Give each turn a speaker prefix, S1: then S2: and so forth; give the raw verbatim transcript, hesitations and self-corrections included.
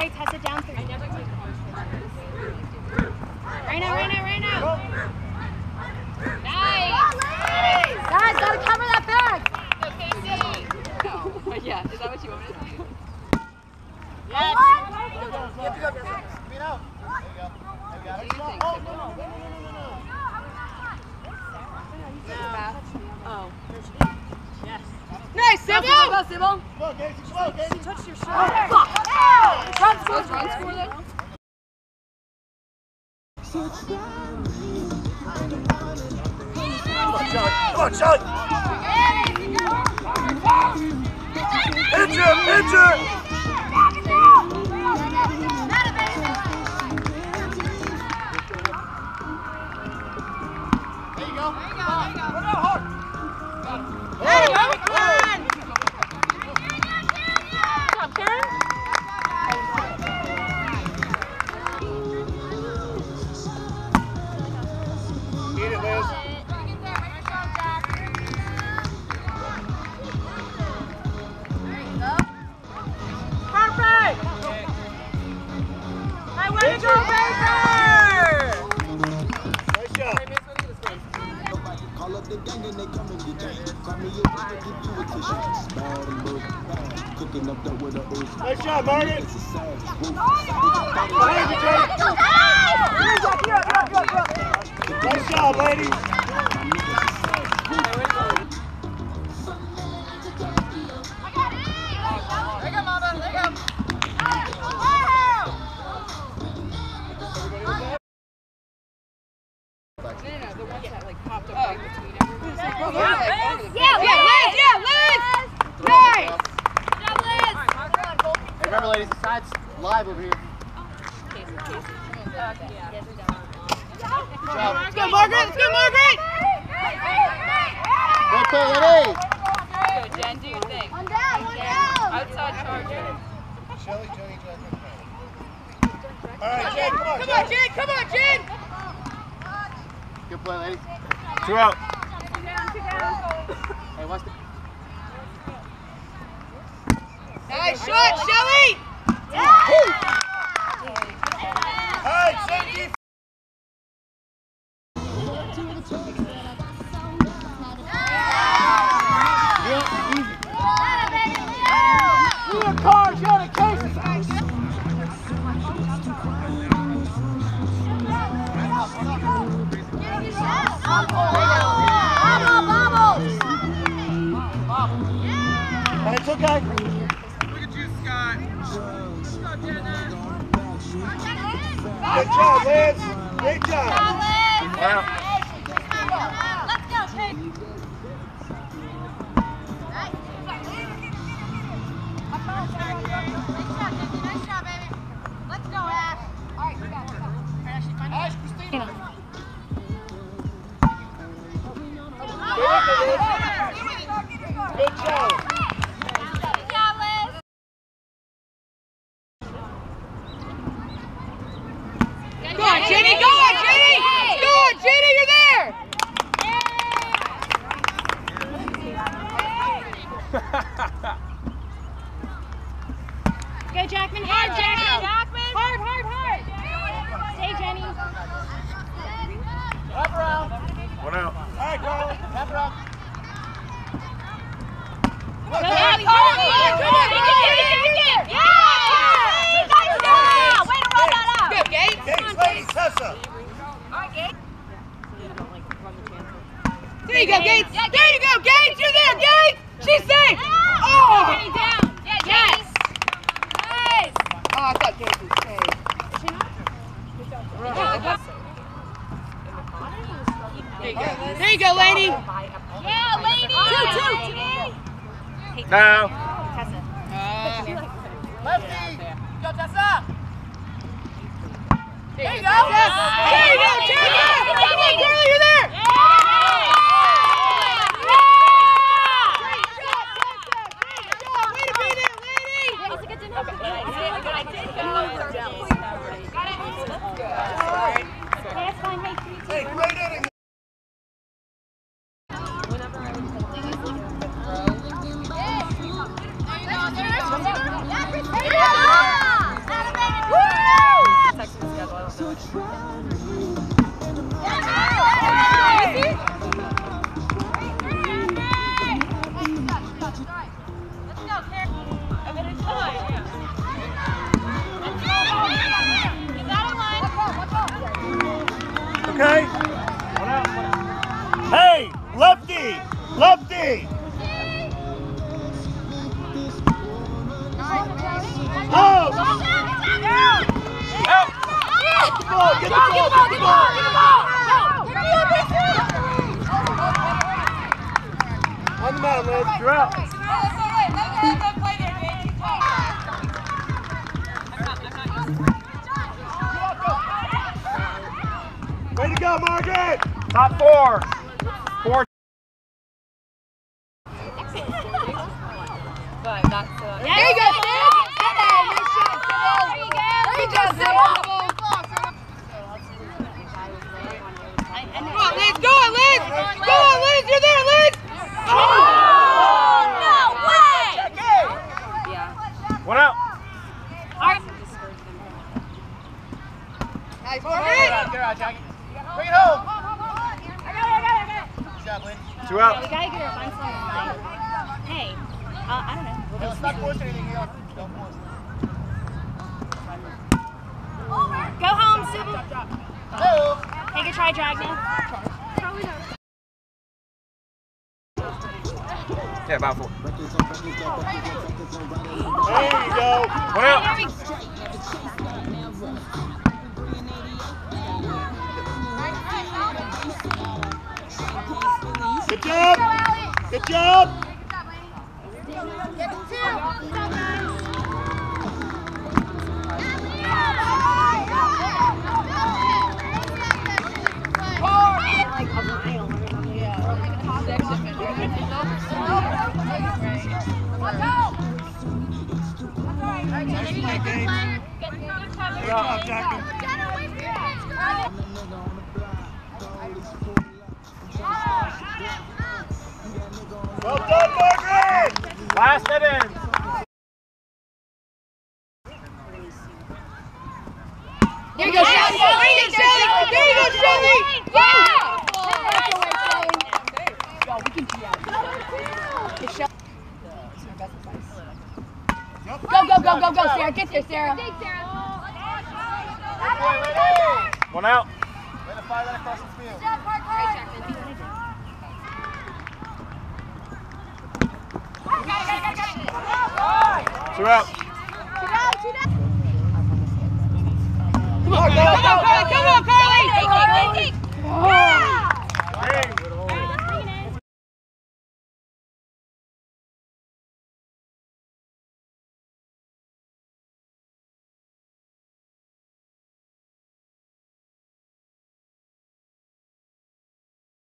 S1: Sorry, Tessa, down three. Right now, right now, right now. Nice. Guys, gotta cover that back. Okay, see.
S2: Yeah, is that what you want me to do?
S1: Yes.
S3: You have to go, Tessa. Speed out. There you go. There you go.
S2: What do you think?
S3: Oh, no, no, no, no, no, no.
S2: Oh.
S1: Yes.
S2: Nice, Sybil! Go, Sybil!
S3: Come on, Casey, come on, Casey.
S1: She touched your
S2: Oh,
S1: shoulder.
S2: fuck!
S1: Run,
S2: Let's run score then.
S3: Come on, Charlie. Come on, Charlie. Hit you, hit you. There you go. There you go. There you go. Run out hard.
S2: Hey, come on! Good job, Karen.
S3: Get it, Liz.
S2: Perfect! Hey, way to go, Baker!
S3: Nice job.
S4: Call up the gang and they come and get you. Call me your bitch to give you a tissue. Bad and look bad. Cooking up that with a ooze.
S3: Nice job, Martin.
S4: It's a savage.
S3: Behind you, Jay. Nice job, ladies. Remember, ladies, the side's live over here. Good job.
S2: Let's go, Margaret! Let's go, Margaret!
S3: Good play, ladies.
S2: Go, Jen, do your thing.
S1: One down, one down.
S2: Outside charger.
S3: Shelly, Jenny, Jen. All right, Jen, come on,
S2: Come on, Jen! Come on, Jen!
S3: Good play, ladies. Two out. Hey, watch the...
S2: Nice shot, Shelly!
S3: All right, safety. You a car, you got a case. It's okay.
S5: Look at you, Scott. Scott, Dennis.
S3: Good job, Liz. Great job. Wow.
S1: Let's go, Pig. Nice job, baby. Let's go, Ash. All right, you got it.
S3: Ash, Christina. Good job.
S1: Good job, Liz.
S2: Go on, Jenny! Go on, Jenny! Go on, Jenny! You're there!
S1: Go, Jackman. Hard, Jackman. Jackman. Hard, hard, hard. Stay, Jenny.
S3: Wrap around. One out. All right, Carly. Wrap around.
S1: Go, Abby. Come on, come on, come on. Take it, take it, take it. Yeah! Nice job. Way to roll that out.
S2: Good, Gabe.
S3: Gates, ladies, Tessa.
S1: All right, Gabe.
S2: There you go, Gates! There you go, Gates! You're there, Gates! She's safe! Oh!
S1: Jenny down. Yeah, yes. Nice.
S2: Oh, I thought Gates was safe. There you go. There you go, lady!
S1: Yeah, lady.
S2: Two, two.
S3: Now.
S1: Tessa.
S2: Uh,
S3: Lefty.
S2: Go, Tessa! There you go! There you go, Tessa! Come on, girl, you're there!
S3: Hey, great inning.
S1: Yeah,
S3: Okay. Hey, lefty, lefty. Oh! Help! Come on, get the ball, get the ball, get the ball! On the mound, Liz, you're out. Way to go, Margaret! Top four. Four.
S1: But that's uh,
S2: There you go, Sam! There you go! There you go, Sam! Come on, Liz! Go on, Liz! Go on, Liz! You're there, Liz!
S1: Oh, no way!
S3: One out.
S2: Nice,
S3: Get
S2: Margaret!
S3: out, get out, Jackie. Bring it home. Good job, Lynn. Two out.
S1: We gotta get her find someone like, hey, uh, I don't know.
S3: Let's not force anything here. Don't force it.
S1: Go home, Sybil.
S3: Hello.
S1: Take a try, Dragna.
S3: Yeah, about four. There you go. One out. Good job. Good job. Good job, Jackie. Well done, Margaret! Last inning.
S2: There you go, Shelly! There you go, Shelly! There you go, Shelly! Yeah! Go, go, go, go, go, Sarah. Get there, Sarah.
S3: One out. Way to fire that across the field. Two out.
S2: Come on, Carly! Come on, Carly!
S1: Yeah!